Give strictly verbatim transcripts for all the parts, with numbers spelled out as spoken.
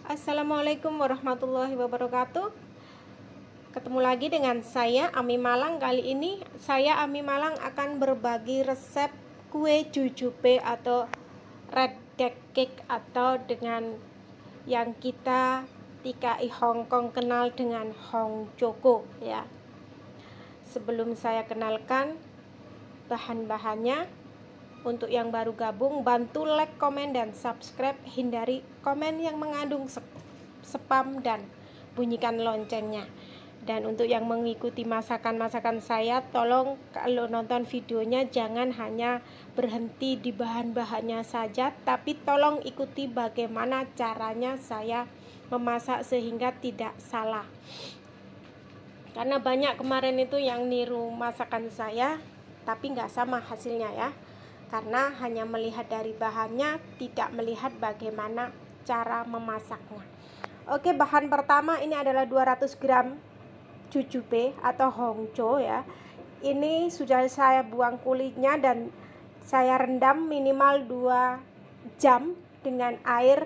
Assalamualaikum warahmatullahi wabarakatuh. Ketemu lagi dengan saya Ami Malang. Kali ini saya Ami Malang akan berbagi resep kue jujube atau red deck cake, atau dengan yang kita T K I Hong Kong kenal dengan Hong Choco ya. Sebelum saya kenalkan bahan-bahannya, untuk yang baru gabung, bantu like, komen, dan subscribe. Hindari komen yang mengandung spam dan bunyikan loncengnya. Dan untuk yang mengikuti masakan-masakan saya, tolong kalau nonton videonya jangan hanya berhenti di bahan-bahannya saja, tapi tolong ikuti bagaimana caranya saya memasak sehingga tidak salah. Karena banyak kemarin itu yang niru masakan saya tapi nggak sama hasilnya ya, karena hanya melihat dari bahannya, tidak melihat bagaimana cara memasaknya. Oke, bahan pertama ini adalah dua ratus gram jujube atau hongco ya. Ini sudah saya buang kulitnya dan saya rendam minimal dua jam dengan air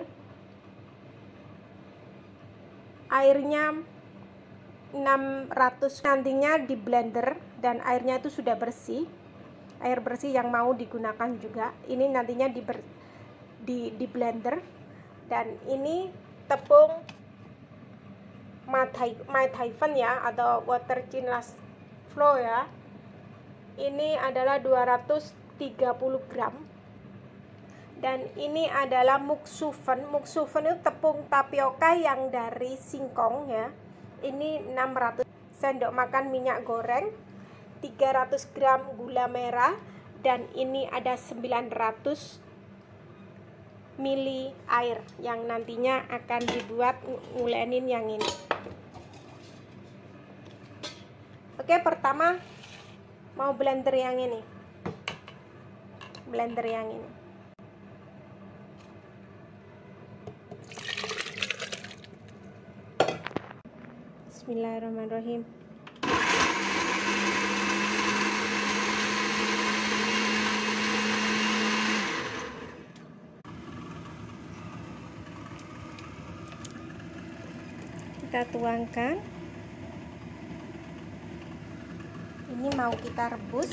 airnya enam ratus. Nantinya di blender dan airnya itu sudah bersih, air bersih yang mau digunakan juga. Ini nantinya di, ber, di, di blender. Dan ini tepung Maidhaven ya, atau water chinless flour ya. Ini adalah dua ratus tiga puluh gram. Dan ini adalah muksuven. Muksuven itu tepung tapioka yang dari singkong ya. Ini enam ratus sendok makan minyak goreng, tiga ratus gram gula merah, dan ini ada sembilan ratus mililiter air yang nantinya akan dibuat ngulenin yang ini. Oke, pertama mau blender yang ini. Blender yang ini. Bismillahirrahmanirrahim. Kita tuangkan. Ini mau kita rebus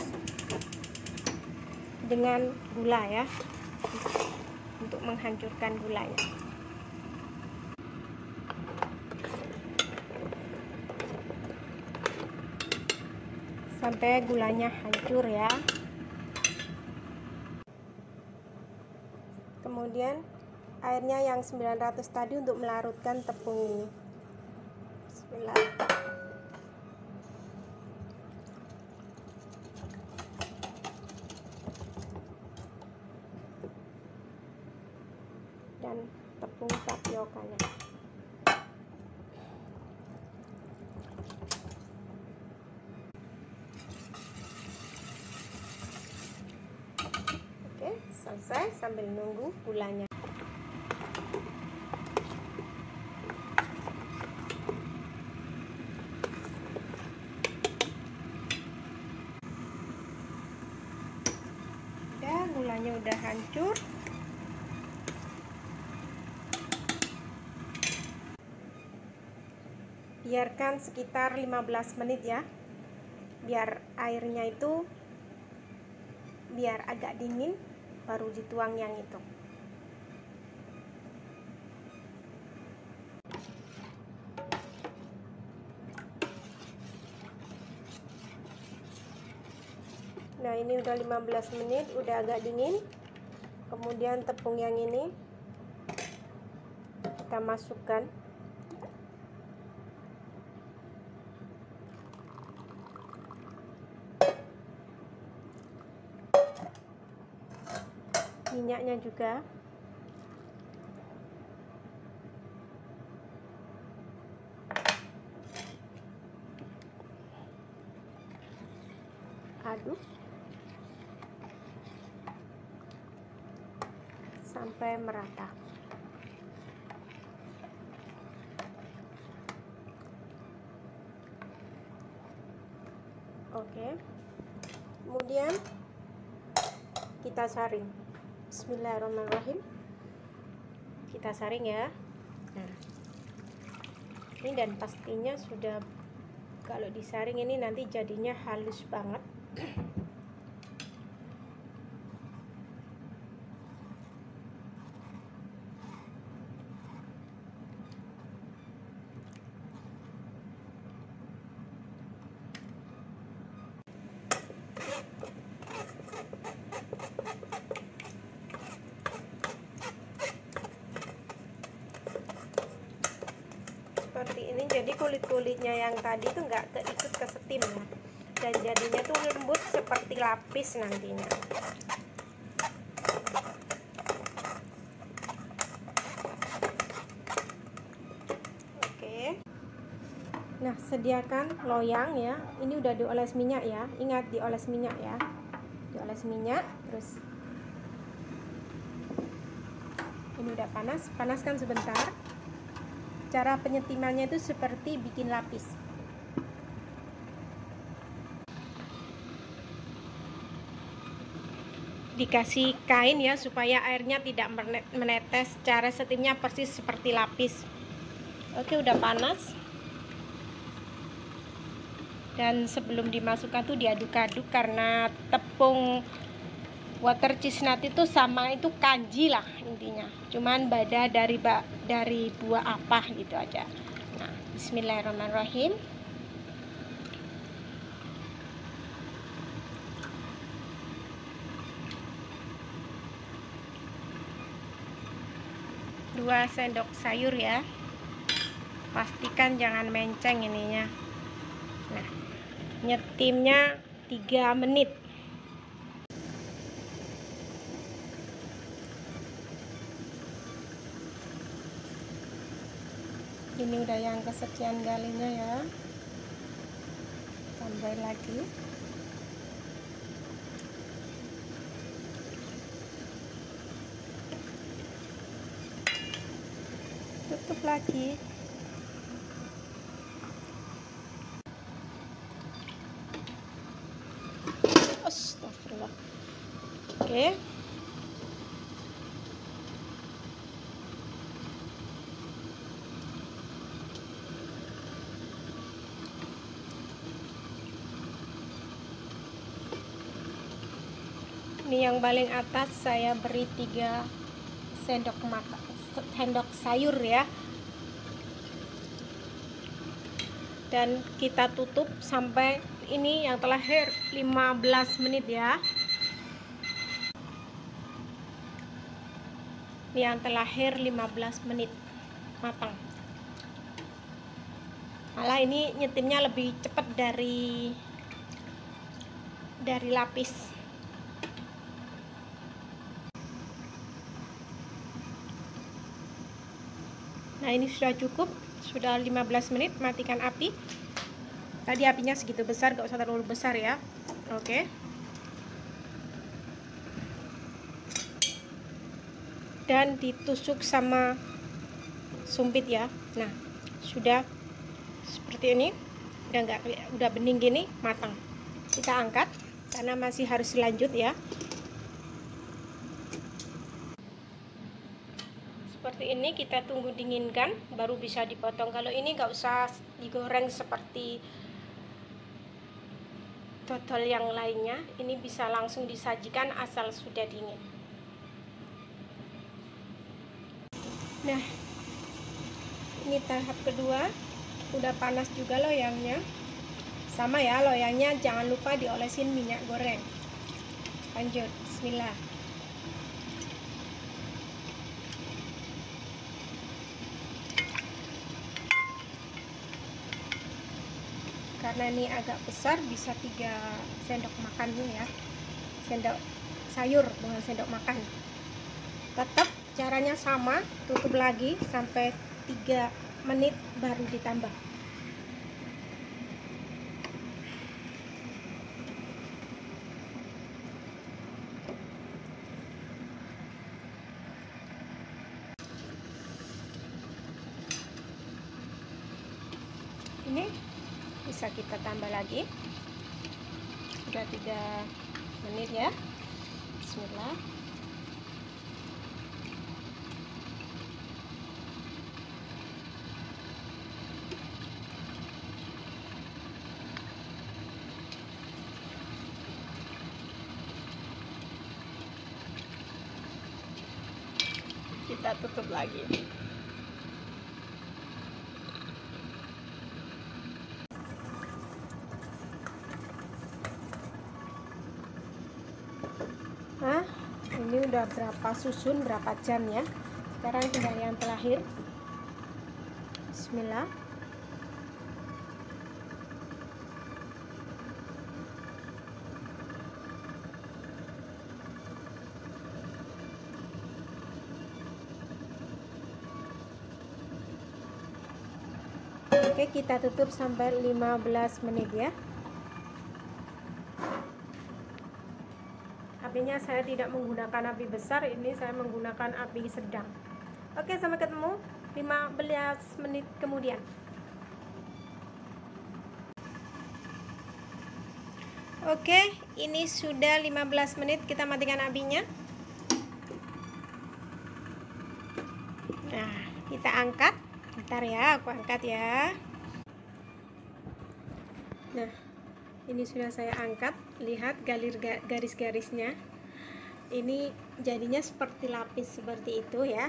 dengan gula ya, untuk menghancurkan gulanya. Sampai gulanya hancur ya. Kemudian airnya yang sembilan ratus tadi untuk melarutkan tepung ini. Bismillah. Dan tepung tapiokanya. Oke, selesai. Sambil nunggu gulanya. Gulanya udah hancur. Biarkan sekitar lima belas menit ya, biar airnya itu biar agak dingin, baru dituang yang itu. Nah, ini udah lima belas menit, udah agak dingin. Kemudian tepung yang ini kita masukkan. Minyaknya juga. Aduk sampai merata. Oke. Kemudian kita saring. Bismillahirrahmanirrahim. Kita saring ya. Nah, ini dan pastinya sudah, kalau disaring ini nanti jadinya halus banget. Seperti ini, jadi kulit-kulitnya yang tadi tuh nggak keikut ke steam ya, dan jadinya tuh lembut seperti lapis nantinya. Oke, nah sediakan loyang ya, ini udah dioles minyak ya, ingat dioles minyak ya, dioles minyak. Terus ini udah panas, panaskan sebentar. Cara penyetimannya itu seperti bikin lapis. Dikasih kain ya supaya airnya tidak menetes. Cara steamnya persis seperti lapis. Oke, udah panas. Dan sebelum dimasukkan tuh diaduk-aduk, karena tepung water chestnut itu sama itu kanji lah intinya, cuman beda dari dari buah apa gitu aja. Nah, bismillahirrahmanirrahim. Dua sendok sayur ya, pastikan jangan menceng ininya. Nah, nyetimnya tiga menit. Ini udah yang kesekian kalinya ya, tambahin lagi. Tutup lagi. Astagfirullah. Oke. Ini yang paling atas saya beri tiga sendok makan, sendok sayur ya. Dan kita tutup sampai ini yang terakhir lima belas menit ya. Ini yang terakhir lima belas menit matang. Malah ini nyetimnya lebih cepat dari dari lapis. Nah, ini sudah cukup, sudah lima belas menit. Matikan api. Tadi apinya segitu besar, gak usah terlalu besar ya. Oke. Dan ditusuk sama sumpit ya. Nah, sudah seperti ini. Udah nggak, udah bening gini, matang. Kita angkat karena masih harus lanjut ya. Seperti ini, kita tunggu dinginkan baru bisa dipotong. Kalau ini nggak usah digoreng seperti dodol yang lainnya, ini bisa langsung disajikan asal sudah dingin. Nah, ini tahap kedua, udah panas juga loyangnya. Sama ya, loyangnya jangan lupa diolesin minyak goreng. Lanjut, bismillah. Karena ini agak besar, bisa tiga sendok makan nih ya, sendok sayur bukan sendok makan. Tetap caranya sama, tutup lagi sampai tiga menit baru ditambah. Ini bisa kita tambah lagi. Sudah tiga menit ya. Bismillah. kita tutup lagi. Nah, ini udah berapa susun, berapa jam ya. Sekarang tinggal yang terakhir. Bismillah. Oke, kita tutup sampai lima belas menit ya. Apinya saya tidak menggunakan api besar, ini saya menggunakan api sedang. Oke, sampai ketemu lima belas menit kemudian. Oke, ini sudah lima belas menit, kita matikan apinya. Nah, kita angkat. Bentar ya, aku angkat ya. Nah, ini sudah saya angkat. Lihat garis-garisnya. Ini jadinya seperti lapis seperti itu ya.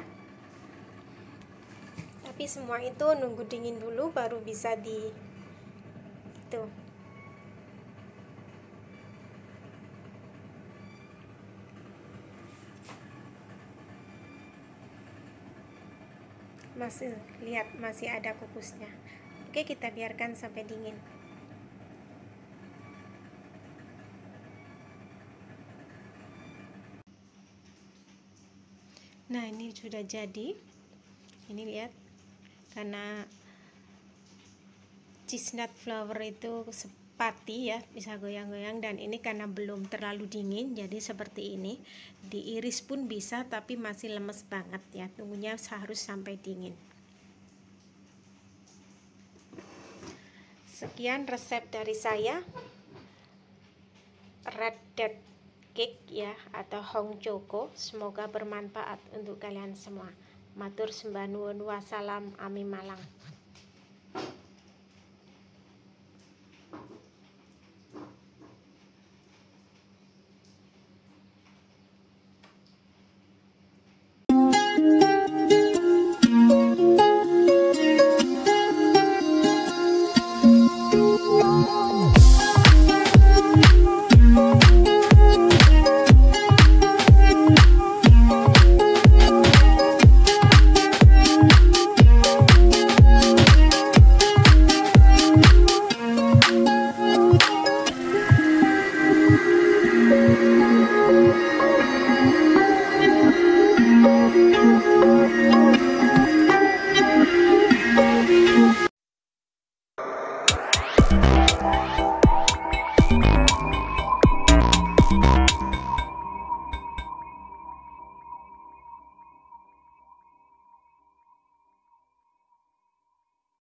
Tapi semua itu nunggu dingin dulu baru bisa di itu. Masih lihat, masih ada kukusnya. Oke, kita biarkan sampai dingin. Nah, ini sudah jadi. Ini lihat, karena cheese nut flour itu sepati ya, bisa goyang-goyang, dan ini karena belum terlalu dingin jadi seperti ini. Diiris pun bisa, tapi masih lemes banget ya, tunggunya harus sampai dingin. Sekian resep dari saya, red dead cake ya, atau hong choco. Semoga bermanfaat untuk kalian semua. Matur sembah nuwun, wassalam, Ami Malang.